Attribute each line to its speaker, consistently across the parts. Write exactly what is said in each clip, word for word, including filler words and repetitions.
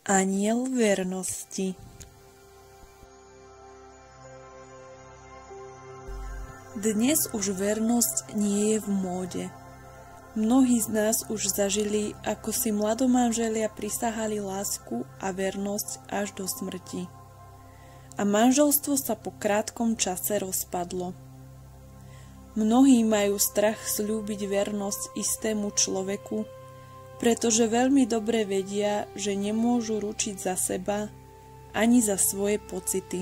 Speaker 1: Anjel vernosti. Dnes už vernosť nie je v móde. Mnohí z nás už zažili, ako si mladomanželia prisahali lásku a vernosť až do smrti. A manželstvo sa po krátkom čase rozpadlo. Mnohí majú strach sľúbiť vernosť istému človeku, pretože veľmi dobre vedia, že nemôžu ručiť za seba ani za svoje pocity.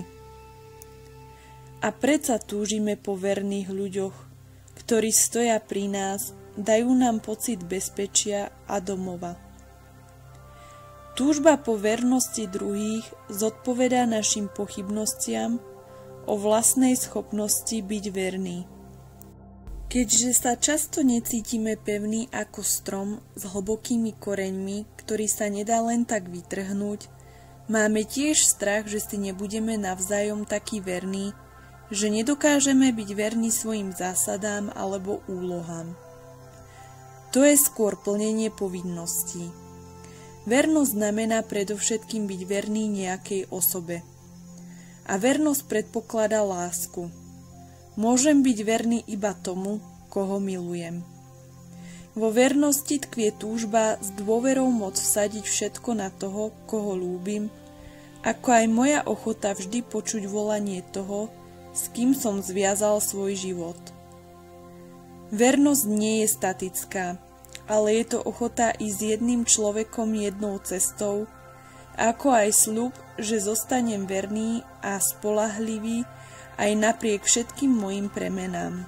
Speaker 1: A predsa túžime po verných ľuďoch, ktorí stoja pri nás, dajú nám pocit bezpečia a domova. Túžba po vernosti druhých zodpovedá našim pochybnostiam o vlastnej schopnosti byť verný. Keďže sa často necítime pevný ako strom s hlbokými koreňmi, ktorý sa nedá len tak vytrhnúť, máme tiež strach, že si nebudeme navzájom takí verní, že nedokážeme byť verní svojim zásadám alebo úlohám. To je skôr plnenie povinností. Vernosť znamená predovšetkým byť verný nejakej osobe. A vernosť predpokladá lásku. Môžem byť verný iba tomu, koho milujem. Vo vernosti tkvie túžba s dôverou môcť vsadiť všetko na toho, koho ľúbim, ako aj moja ochota vždy počuť volanie toho, s kým som zviazal svoj život. Vernosť nie je statická, ale je to ochota ísť s jedným človekom jednou cestou, ako aj sľub, že zostanem verný a spoľahlivý aj napriek všetkým mojim premenám.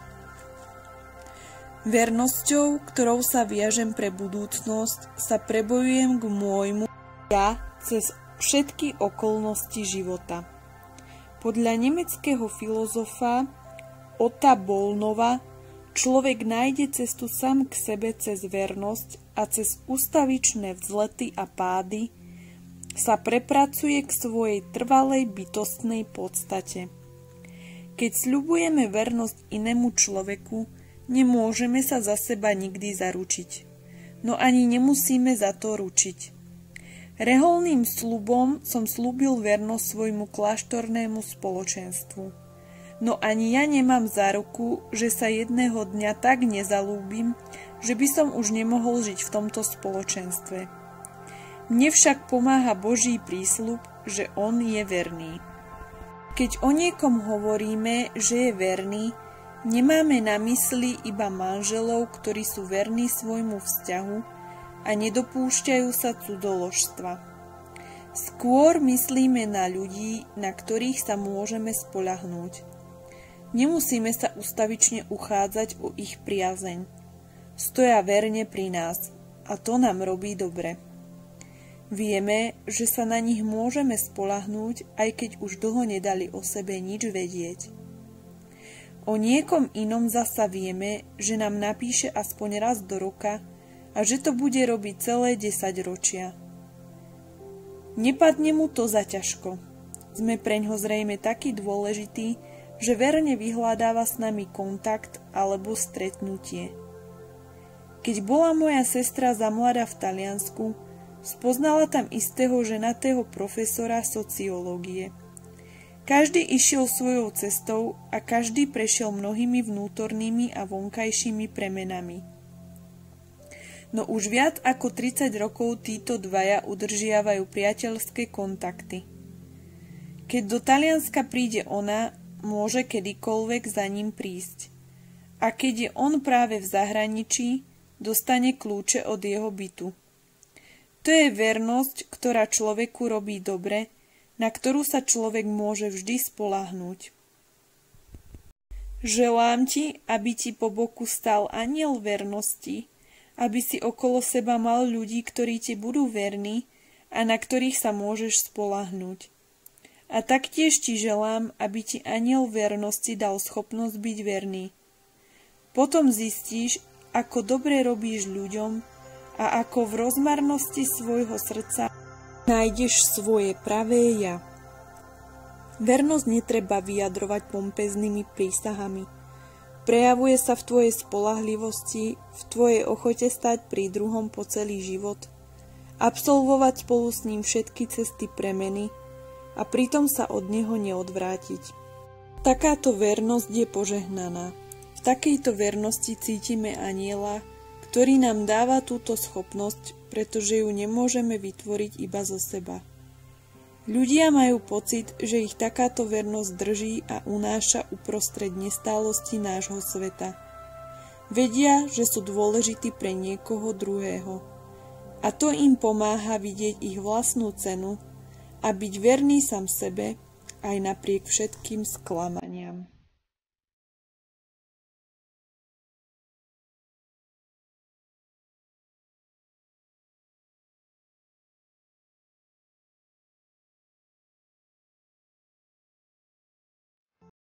Speaker 1: Vernosťou, ktorou sa viažem pre budúcnosť, sa prebojujem k môjmu ja cez všetky okolnosti života. Podľa nemeckého filozofa Otta Bollnova človek nájde cestu sám k sebe cez vernosť a cez ustavičné vzlety a pády sa prepracuje k svojej trvalej bytostnej podstate. Keď sľubujeme vernosť inému človeku, nemôžeme sa za seba nikdy zaručiť, no ani nemusíme za to ručiť. Reholným sľubom som slúbil vernosť svojmu kláštornému spoločenstvu, no ani ja nemám záruku, že sa jedného dňa tak nezalúbim, že by som už nemohol žiť v tomto spoločenstve. Mne však pomáha Boží prísľub, že on je verný. Keď o niekom hovoríme, že je verný, nemáme na mysli iba manželov, ktorí sú verní svojmu vzťahu a nedopúšťajú sa cudzoložstva. Skôr myslíme na ľudí, na ktorých sa môžeme spoľahnúť. Nemusíme sa ustavične uchádzať o ich priazeň. Stoja verne pri nás a to nám robí dobre. Vieme, že sa na nich môžeme spoľahnúť, aj keď už dlho nedali o sebe nič vedieť. O niekom inom zasa vieme, že nám napíše aspoň raz do roka a že to bude robiť celé desaťročia. Nepadne mu to zaťažko. Sme preňho zrejme taký dôležitý, že verne vyhľadáva s nami kontakt alebo stretnutie. Keď bola moja sestra za mladá v Taliansku, spoznala tam istého ženatého profesora sociológie. Každý išiel svojou cestou a každý prešiel mnohými vnútornými a vonkajšími premenami. No už viac ako tridsať rokov títo dvaja udržiavajú priateľské kontakty. Keď do Talianska príde ona, môže kedykoľvek za ním prísť. A keď je on práve v zahraničí, dostane kľúče od jeho bytu. To je vernosť, ktorá človeku robí dobre, na ktorú sa človek môže vždy spoľahnúť. Želám ti, aby ti po boku stál anjel vernosti, aby si okolo seba mal ľudí, ktorí ti budú verní a na ktorých sa môžeš spoľahnúť. A taktiež ti želám, aby ti anjel vernosti dal schopnosť byť verný. Potom zistíš, ako dobre robíš ľuďom a ako v rozmarnosti svojho srdca nájdeš svoje pravé ja. Vernosť netreba vyjadrovať pompeznými prísahami. Prejavuje sa v tvojej spoľahlivosti, v tvojej ochote stať pri druhom po celý život absolvovať spolu s ním všetky cesty premeny a pritom sa od neho neodvrátiť. Takáto vernosť je požehnaná. V takejto vernosti cítime anjela, ktorý nám dáva túto schopnosť, pretože ju nemôžeme vytvoriť iba zo seba. Ľudia majú pocit, že ich takáto vernosť drží a unáša uprostred nestálosti nášho sveta. Vedia, že sú dôležití pre niekoho druhého. A to im pomáha vidieť ich vlastnú cenu a byť verný sám sebe aj napriek všetkým sklamaniam.